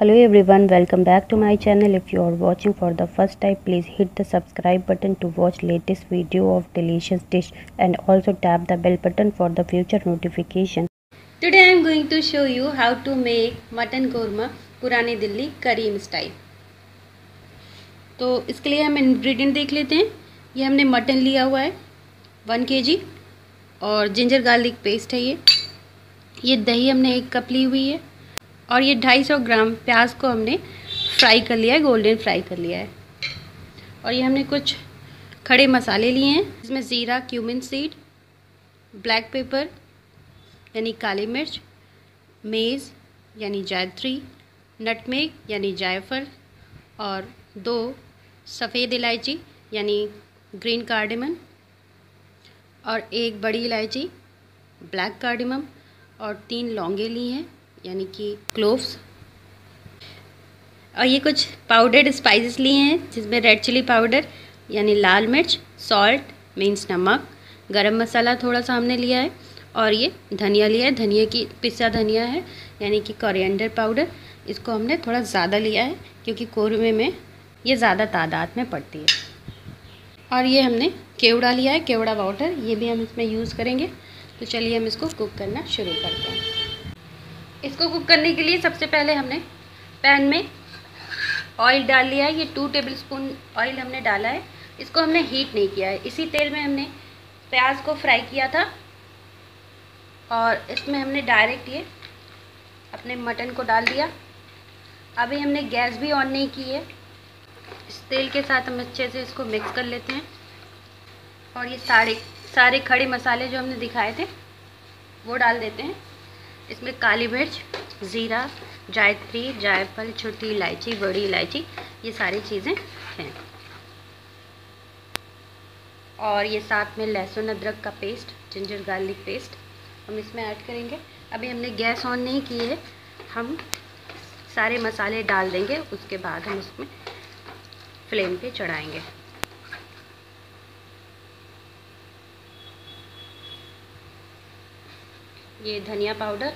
Hello everyone, welcome back to my channel. If you are watching for the first time, please hit the subscribe button to watch latest video of delicious dish and also tap the bell button for the future notification. Today I am going to show you how to make mutton korma पुरानी दिल्ली करीम style. तो इसके लिए हम ingredient देख लेते हैं। ये हमने मटन लिया हुआ है 1 kg और जिंजर गार्लिक पेस्ट है ये दही हमने 1 कप ली हुई है और ये 250 ग्राम प्याज को हमने फ्राई कर लिया है, गोल्डन फ्राई कर लिया है। और ये हमने कुछ खड़े मसाले लिए हैं, इसमें ज़ीरा, क्यूमिन सीड, ब्लैक पेपर यानी काली मिर्च, मेज़ यानी जायत्री, नटमेग यानी जायफल और 2 सफ़ेद इलायची यानी ग्रीन कार्डेमम और 1 बड़ी इलायची ब्लैक कार्डेमम और 3 लौंगे ली हैं यानी कि क्लोव्स। और ये कुछ पाउडर्ड स्पाइसेस लिए हैं जिसमें रेड चिली पाउडर यानी लाल मिर्च, सॉल्ट मीन्स नमक, गरम मसाला थोड़ा सा हमने लिया है और ये धनिया लिया है, धनिया की पिसा धनिया है यानी कि कोरिएंडर पाउडर। इसको हमने थोड़ा ज़्यादा लिया है क्योंकि कोरमे में ये ज़्यादा तादाद में पड़ती है। और ये हमने केवड़ा लिया है, केवड़ा वाटर, ये भी हम इसमें यूज़ करेंगे। तो चलिए हम इसको कुक करना शुरू करते हैं। इसको कुक करने के लिए सबसे पहले हमने पैन में ऑयल डाल लिया है। ये 2 टेबलस्पून ऑयल हमने डाला है। इसको हमने हीट नहीं किया है, इसी तेल में हमने प्याज को फ्राई किया था और इसमें हमने डायरेक्ट ये अपने मटन को डाल दिया। अभी हमने गैस भी ऑन नहीं की है। इस तेल के साथ हम अच्छे से इसको मिक्स कर लेते हैं और ये सारे खड़े मसाले जो हमने दिखाए थे वो डाल देते हैं। इसमें काली मिर्च, ज़ीरा, जायत्री, जायफल, छोटी इलायची, बड़ी इलायची, ये सारी चीज़ें हैं। और ये साथ में लहसुन अदरक का पेस्ट, जिंजर गार्लिक पेस्ट हम इसमें ऐड करेंगे। अभी हमने गैस ऑन नहीं की है, हम सारे मसाले डाल देंगे, उसके बाद हम उसमें फ्लेम पे चढ़ाएंगे। ये धनिया पाउडर,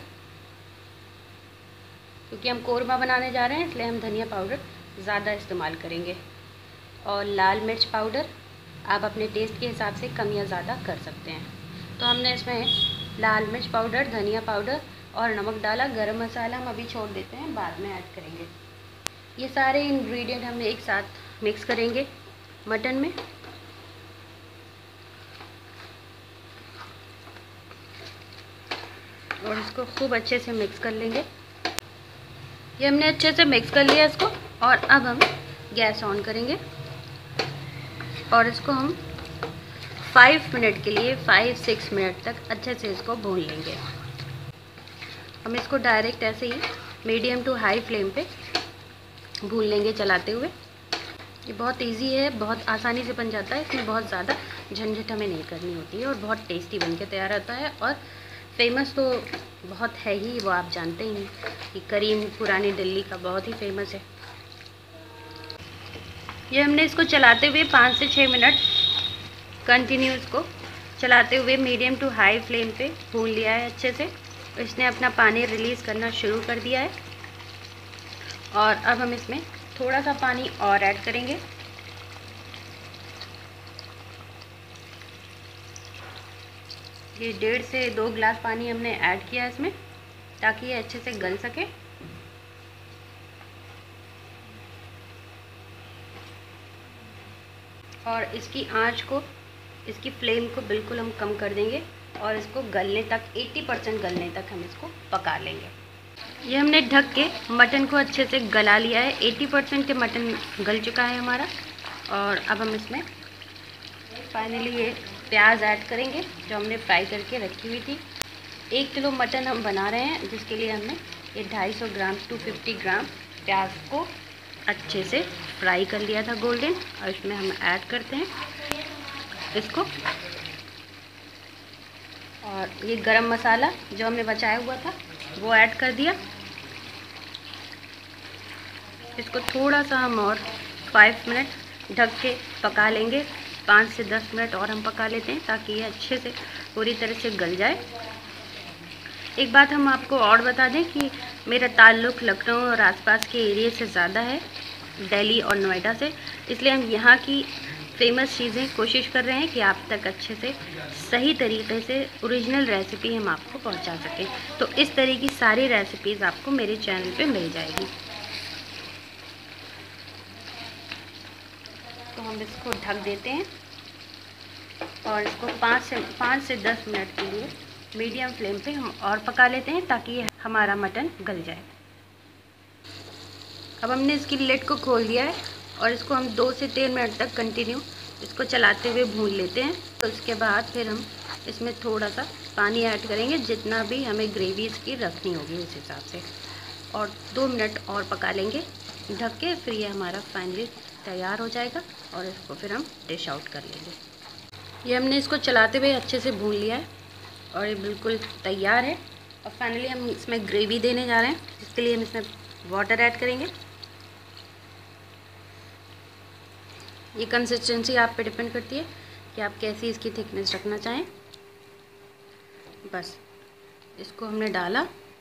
क्योंकि हम कोरमा बनाने जा रहे हैं इसलिए हम धनिया पाउडर ज़्यादा इस्तेमाल करेंगे। और लाल मिर्च पाउडर आप अपने टेस्ट के हिसाब से कम या ज़्यादा कर सकते हैं। तो हमने इसमें लाल मिर्च पाउडर, धनिया पाउडर और नमक डाला। गरम मसाला हम अभी छोड़ देते हैं, बाद में ऐड करेंगे। ये सारे इंग्रेडिएंट हम एक साथ मिक्स करेंगे मटन में। और इसको खूब अच्छे से मिक्स कर लेंगे। ये हमने अच्छे से मिक्स कर लिया इसको और अब हम गैस ऑन करेंगे और इसको हम 5 मिनट के लिए 5-6 मिनट तक अच्छे से इसको भून लेंगे। हम इसको डायरेक्ट ऐसे ही मीडियम टू हाई फ्लेम पे भून लेंगे चलाते हुए। ये बहुत इजी है, बहुत आसानी से बन जाता है, इसमें बहुत ज़्यादा झंझट हमें नहीं करनी होती है और बहुत टेस्टी बन के तैयार होता है। और फेमस तो बहुत है ही, वो आप जानते ही हैं कि करीम पुरानी दिल्ली का बहुत ही फेमस है। ये हमने इसको चलाते हुए 5 से 6 मिनट कंटिन्यू इसको चलाते हुए मीडियम टू हाई फ्लेम पे भून लिया है अच्छे से। इसने अपना पानी रिलीज़ करना शुरू कर दिया है और अब हम इसमें थोड़ा सा पानी और ऐड करेंगे। ये 1.5 से 2 गिलास पानी हमने ऐड किया इसमें ताकि ये अच्छे से गल सके। और इसकी आंच को, इसकी फ्लेम को बिल्कुल हम कम कर देंगे और इसको गलने तक 80% गलने तक हम इसको पका लेंगे। ये हमने ढक के मटन को अच्छे से गला लिया है। 80% के मटन गल चुका है हमारा। और अब हम इसमें फाइनली ये प्याज ऐड करेंगे जो हमने फ्राई करके रखी हुई थी। 1 किलो मटन हम बना रहे हैं जिसके लिए हमने ये 250 ग्राम 250 ग्राम प्याज को अच्छे से फ्राई कर लिया था गोल्डन। और इसमें हम ऐड करते हैं इसको। और ये गरम मसाला जो हमने बचाया हुआ था वो ऐड कर दिया। इसको थोड़ा सा हम और 5 मिनट ढक के पका लेंगे। 5 से 10 मिनट और हम पका लेते हैं ताकि ये अच्छे से पूरी तरह से गल जाए। एक बात हम आपको और बता दें कि मेरा ताल्लुक़ लखनऊ और आसपास के एरिया से ज़्यादा है, दिल्ली और नोएडा से, इसलिए हम यहाँ की फेमस चीज़ें कोशिश कर रहे हैं कि आप तक अच्छे से सही तरीके से ओरिजिनल रेसिपी हम आपको पहुँचा सकें। तो इस तरह की सारी रेसिपीज़ आपको मेरे चैनल पे मिल जाएगी। तो हम इसको ढक देते हैं और इसको 5 से 10 मिनट के लिए मीडियम फ्लेम पे हम और पका लेते हैं ताकि हमारा मटन गल जाए। अब हमने इसकी लिड को खोल दिया है और इसको हम 2 से 3 मिनट तक कंटिन्यू इसको चलाते हुए भून लेते हैं। तो उसके बाद फिर हम इसमें थोड़ा सा पानी ऐड करेंगे, जितना भी हमें ग्रेवी इसकी रखनी होगी उस हिसाब से, और 2 मिनट और पका लेंगे ढक के। फिर ये हमारा फाइनली तैयार हो जाएगा और इसको फिर हम डिश आउट कर लेंगे। ये हमने इसको चलाते हुए अच्छे से भून लिया है और ये बिल्कुल तैयार है। और फाइनली हम इसमें ग्रेवी देने जा रहे हैं, जिसके लिए हम इसमें वाटर ऐड करेंगे। ये कंसिस्टेंसी आप पे डिपेंड करती है कि आप कैसी इसकी थिकनेस रखना चाहें। बस इसको हमने डाला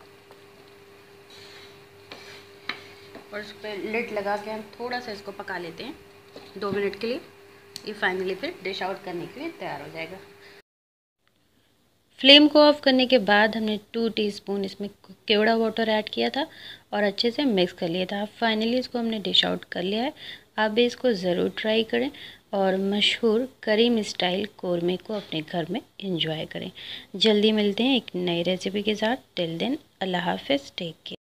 और इस पर लिड लगा के हम थोड़ा सा इसको पका लेते हैं 2 मिनट के लिए। ये फाइनली फिर डिश आउट करने के लिए तैयार हो जाएगा। फ्लेम को ऑफ करने के बाद हमने 2 टीस्पून इसमें केवड़ा वाटर ऐड किया था और अच्छे से मिक्स कर लिया था। फाइनली इसको हमने डिश आउट कर लिया है। आप भी इसको ज़रूर ट्राई करें और मशहूर करीम स्टाइल कोरमे को अपने घर में एंजॉय करें। जल्दी मिलते हैं एक नई रेसिपी के साथ। टिल देन अल्लाह हाफ़िज़, टेक केयर।